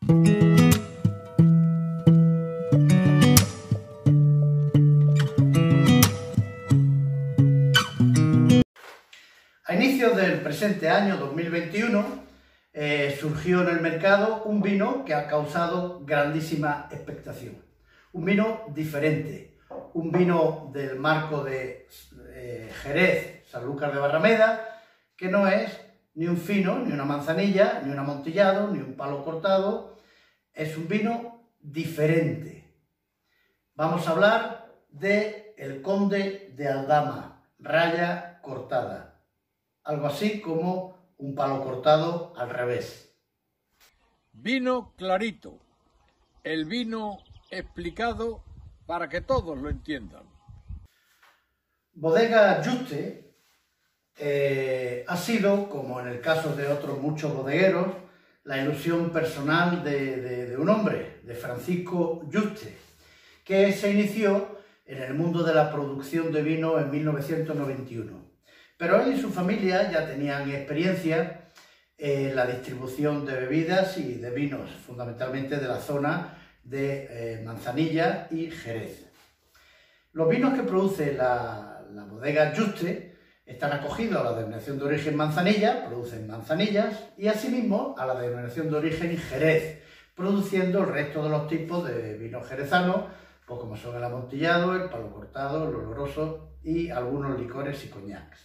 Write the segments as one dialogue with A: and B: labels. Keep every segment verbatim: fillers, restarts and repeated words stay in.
A: A inicios del presente año dos mil veintiuno eh, surgió en el mercado un vino que ha causado grandísima expectación. Un vino diferente, un vino del marco de eh, Jerez, Sanlúcar de Barrameda, que no es ni un fino, ni una manzanilla, ni un amontillado, ni un palo cortado. Es un vino diferente. Vamos a hablar de el Conde de Aldama, raya cortada. Algo así como un palo cortado al revés.
B: Vino clarito, el vino explicado para que todos lo entiendan.
A: Bodega Juste eh, ha sido, como en el caso de otros muchos bodegueros, la ilusión personal de, de, de un hombre, de Francisco Juste, que se inició en el mundo de la producción de vino en mil novecientos noventa y uno. Pero él y su familia ya tenían experiencia en la distribución de bebidas y de vinos, fundamentalmente de la zona de eh, Manzanilla y Jerez. Los vinos que produce la, la bodega Juste están acogidos a la denominación de origen Manzanilla, producen manzanillas, y asimismo a la denominación de origen Jerez, produciendo el resto de los tipos de vinos jerezanos, pues como son el amontillado, el palo cortado, el oloroso y algunos licores y coñacs.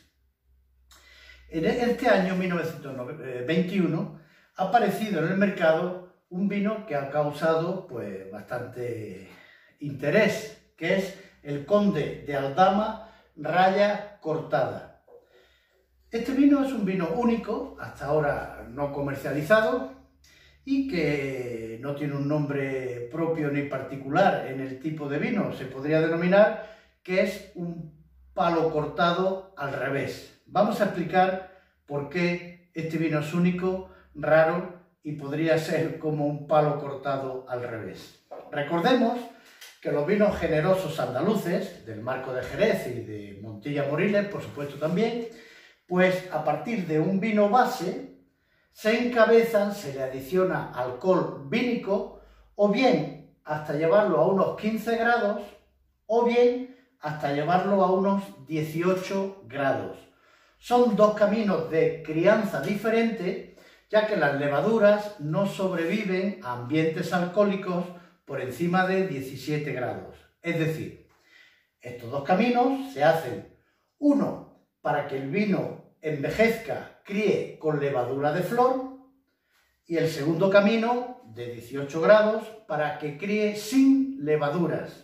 A: En este año mil novecientos veintiuno ha aparecido en el mercado un vino que ha causado pues, bastante interés, que es el Conde de Aldama, raya cortada. Este vino es un vino único, hasta ahora no comercializado, y que no tiene un nombre propio ni particular en el tipo de vino. Se podría denominar que es un palo cortado al revés. Vamos a explicar por qué este vino es único, raro y podría ser como un palo cortado al revés. Recordemos que los vinos generosos andaluces, del marco de Jerez y de Montilla Moriles, por supuesto también, pues a partir de un vino base se encabezan, se le adiciona alcohol vínico, o bien hasta llevarlo a unos quince grados, o bien hasta llevarlo a unos dieciocho grados. Son dos caminos de crianza diferentes, ya que las levaduras no sobreviven a ambientes alcohólicos por encima de diecisiete grados. Es decir, estos dos caminos se hacen, uno para que el vino envejezca, críe con levadura de flor, y el segundo camino, de dieciocho grados, para que críe sin levaduras.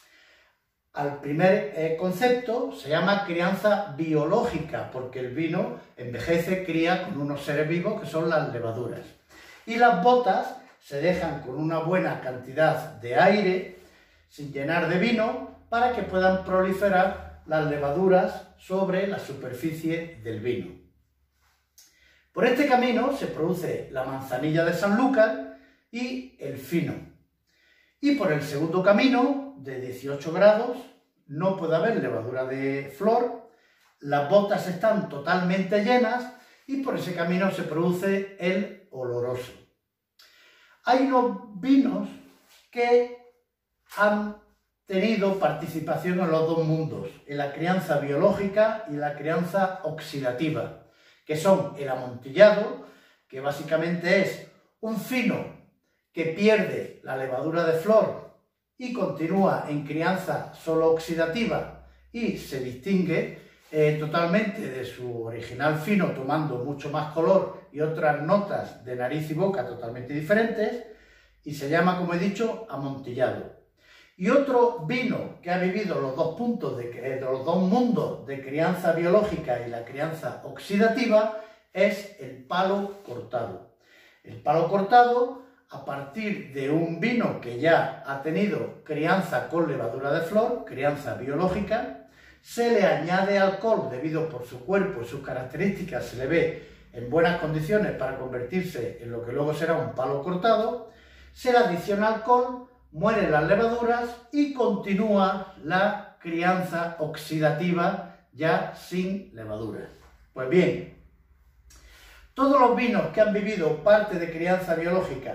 A: Al primer eh, concepto se llama crianza biológica, porque el vino envejece, cría con unos seres vivos que son las levaduras. Y las botas se dejan con una buena cantidad de aire, sin llenar de vino, para que puedan proliferar las levaduras sobre la superficie del vino. Por este camino se produce la manzanilla de Sanlúcar y el fino. Y por el segundo camino, de dieciocho grados, no puede haber levadura de flor, las botas están totalmente llenas y por ese camino se produce el oloroso. Hay unos vinos que han tenido participación en los dos mundos, en la crianza biológica y la crianza oxidativa, que son el amontillado, que básicamente es un fino que pierde la levadura de flor y continúa en crianza solo oxidativa y se distingue eh, totalmente de su original fino, tomando mucho más color y otras notas de nariz y boca totalmente diferentes, y se llama, como he dicho, amontillado. Y otro vino que ha vivido los dos puntos, de, de los dos mundos de crianza biológica y la crianza oxidativa, es el palo cortado. El palo cortado, a partir de un vino que ya ha tenido crianza con levadura de flor, crianza biológica, se le añade alcohol debido por su cuerpo y sus características, se le ve en buenas condiciones para convertirse en lo que luego será un palo cortado, se le adiciona alcohol, mueren las levaduras y continúa la crianza oxidativa ya sin levaduras. Pues bien, todos los vinos que han vivido parte de crianza biológica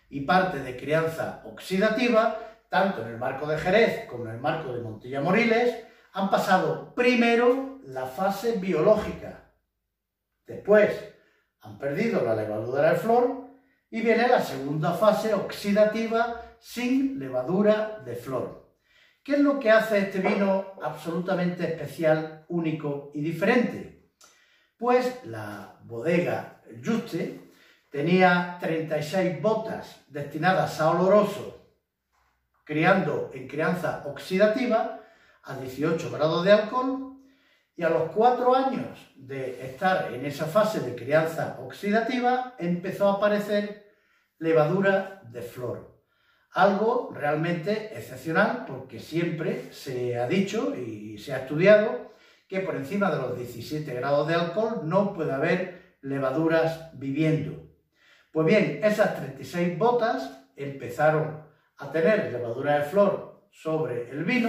A: y parte de crianza oxidativa, tanto en el marco de Jerez como en el marco de Montilla Moriles, han pasado primero la fase biológica. Después han perdido la levadura de flor y viene la segunda fase oxidativa sin levadura de flor. ¿Qué es lo que hace este vino absolutamente especial, único y diferente? Pues la bodega Juste tenía treinta y seis botas destinadas a oloroso, criando en crianza oxidativa a dieciocho grados de alcohol, y a los cuatro años de estar en esa fase de crianza oxidativa empezó a aparecer levadura de flor. Algo realmente excepcional, porque siempre se ha dicho y se ha estudiado que por encima de los diecisiete grados de alcohol no puede haber levaduras viviendo. Pues bien, esas treinta y seis botas empezaron a tener levadura de flor sobre el vino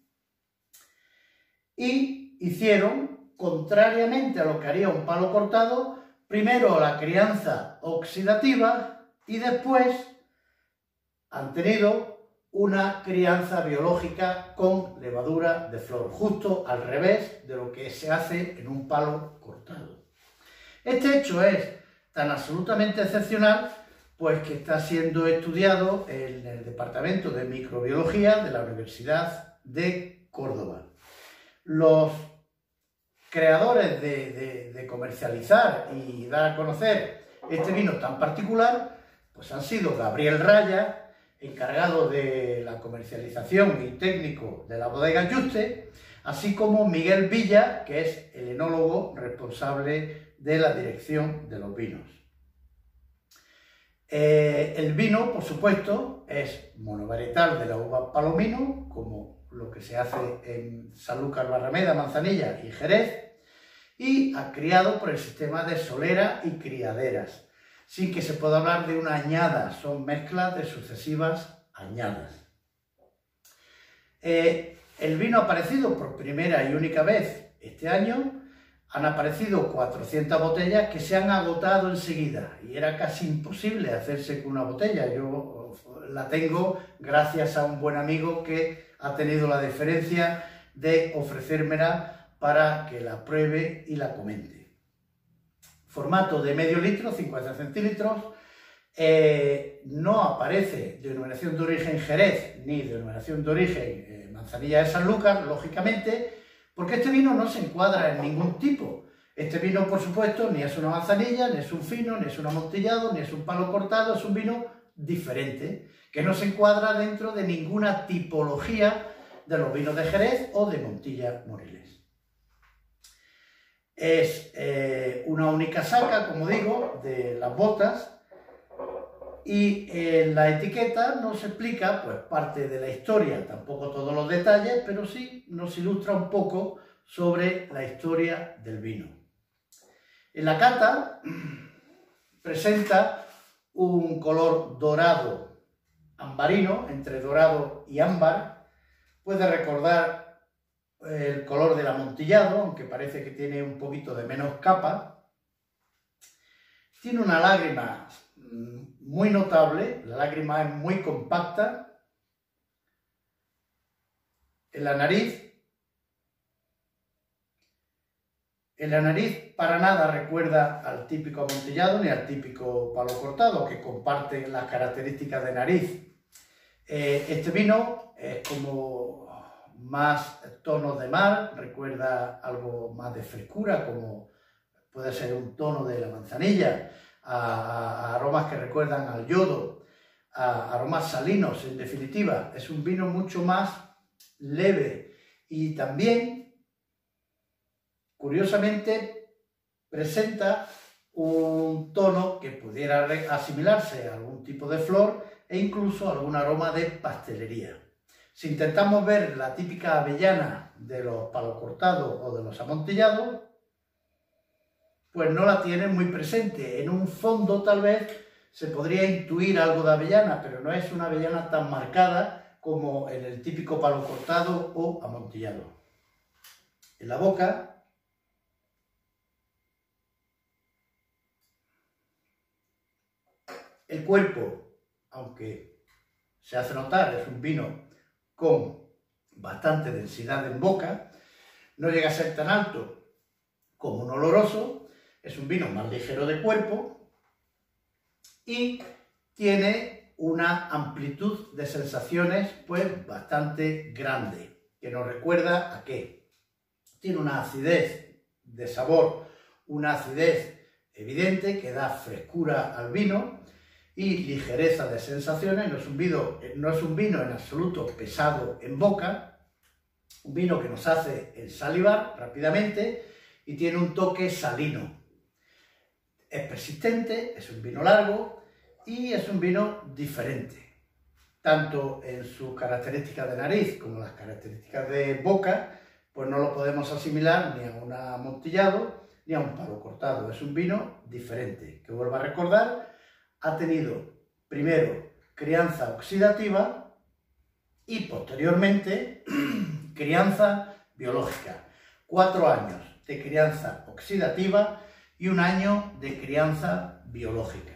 A: y hicieron, contrariamente a lo que haría un palo cortado, primero la crianza oxidativa y después han tenido una crianza biológica con levadura de flor, justo al revés de lo que se hace en un palo cortado. Este hecho es tan absolutamente excepcional, pues que está siendo estudiado en el Departamento de Microbiología de la Universidad de Córdoba. Los creadores de, de, de comercializar y dar a conocer este vino tan particular, pues han sido Gabriel Raya, encargado de la comercialización y técnico de la bodega Juste, así como Miguel Villa, que es el enólogo responsable de la dirección de los vinos. Eh, el vino, por supuesto, es monovarietal de la uva Palomino, como lo que se hace en Sanlúcar, Barrameda, Manzanilla y Jerez, y criado por el sistema de solera y criaderas, sin que se pueda hablar de una añada, son mezclas de sucesivas añadas. Eh, el vino ha aparecido por primera y única vez este año. Han aparecido cuatrocientas botellas que se han agotado enseguida y era casi imposible hacerse con una botella. Yo la tengo gracias a un buen amigo que ha tenido la deferencia de ofrecérmela para que la pruebe y la comente. Formato de medio litro, cincuenta centilitros, eh, no aparece denominación de origen Jerez ni denominación de origen eh, Manzanilla de Sanlúcar, lógicamente, porque este vino no se encuadra en ningún tipo. Este vino, por supuesto, ni es una manzanilla, ni es un fino, ni es un amontillado, ni es un palo cortado, es un vino diferente, que no se encuadra dentro de ninguna tipología de los vinos de Jerez o de Montilla Moriles. Es eh, una única saca, como digo, de las botas, y en la etiqueta nos explica pues, parte de la historia, tampoco todos los detalles, pero sí nos ilustra un poco sobre la historia del vino. En la cata presenta un color dorado ambarino, entre dorado y ámbar. Puede recordar el color del amontillado, aunque parece que tiene un poquito de menos capa. Tiene una lágrima muy notable, la lágrima es muy compacta. En la nariz, en la nariz para nada recuerda al típico amontillado ni al típico palo cortado, que comparten las características de nariz. Eh, este vino es como más tonos de mar, recuerda algo más de frescura, como puede ser un tono de la manzanilla, a, a aromas que recuerdan al yodo, a aromas salinos, en definitiva. Es un vino mucho más leve y también, curiosamente, presenta un tono que pudiera asimilarse a algún tipo de flor e incluso algún aroma de pastelería. Si intentamos ver la típica avellana de los palos cortados o de los amontillados, pues no la tienen muy presente. En un fondo tal vez se podría intuir algo de avellana, pero no es una avellana tan marcada como en el típico palo cortado o amontillado. En la boca, el cuerpo aunque se hace notar, es un vino con bastante densidad en boca, no llega a ser tan alto como un oloroso, es un vino más ligero de cuerpo y tiene una amplitud de sensaciones pues bastante grande, que nos recuerda a qué. Tiene una acidez de sabor, una acidez evidente que da frescura al vino y ligereza de sensaciones. No es un vino, no es un vino en absoluto pesado en boca, un vino que nos hace ensalivar rápidamente y tiene un toque salino. Es persistente, es un vino largo y es un vino diferente, tanto en sus características de nariz como las características de boca, pues no lo podemos asimilar ni a un amontillado ni a un palo cortado. Es un vino diferente, que vuelvo a recordar, ha tenido primero crianza oxidativa y posteriormente crianza biológica. Cuatro años de crianza oxidativa y un año de crianza biológica.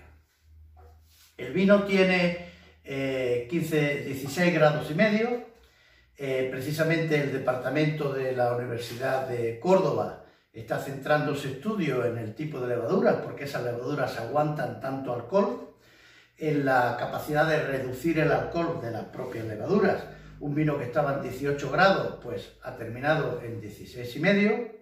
A: El vino tiene eh, quince, dieciséis grados y medio. Eh, precisamente el departamento de la Universidad de Córdoba está centrando su estudio en el tipo de levaduras, porque esas levaduras aguantan tanto alcohol, en la capacidad de reducir el alcohol de las propias levaduras. Un vino que estaba en dieciocho grados, pues ha terminado en dieciséis y medio.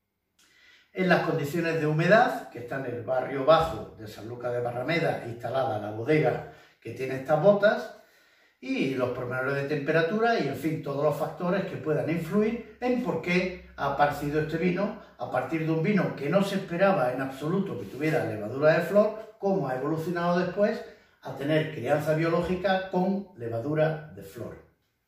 A: En las condiciones de humedad, que está en el barrio bajo de San Lucas de Barrameda, instalada la bodega que tiene estas botas, y los pormenores de temperatura y, en fin, todos los factores que puedan influir en por qué ha aparecido este vino a partir de un vino que no se esperaba en absoluto que tuviera levadura de flor, cómo ha evolucionado después a tener crianza biológica con levadura de flor.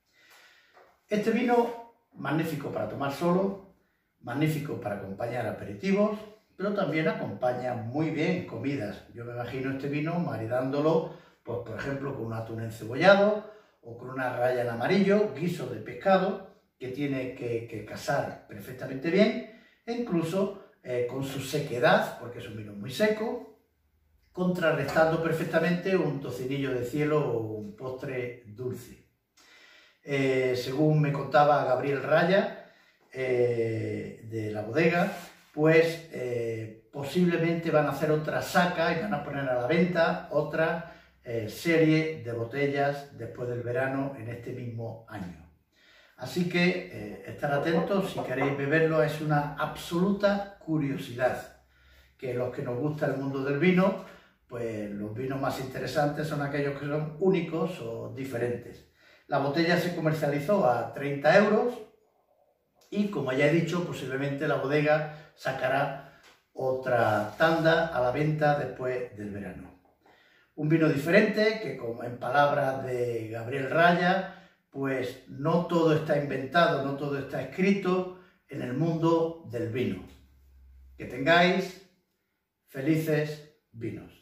A: Este vino, magnífico para tomar solo, magnífico para acompañar aperitivos, pero también acompaña muy bien comidas. Yo me imagino este vino maridándolo, pues, por ejemplo, con un atún encebollado o con una raya en amarillo, guiso de pescado, que tiene que, que casar perfectamente bien, e incluso eh, con su sequedad, porque es un vino muy seco, contrarrestando perfectamente un tocinillo de cielo o un postre dulce. Eh, según me contaba Gabriel Raya, eh, de la bodega, pues eh, posiblemente van a hacer otra saca y van a poner a la venta otra eh, serie de botellas después del verano en este mismo año. Así que eh, estar atentos si queréis beberlo, es una absoluta curiosidad, que los que nos gusta el mundo del vino, pues los vinos más interesantes son aquellos que son únicos o diferentes. La botella se comercializó a treinta euros y, como ya he dicho, posiblemente la bodega sacará otra tanda a la venta después del verano. Un vino diferente que, como en palabras de Gabriel Raya, pues no todo está inventado, no todo está escrito en el mundo del vino. Que tengáis felices vinos.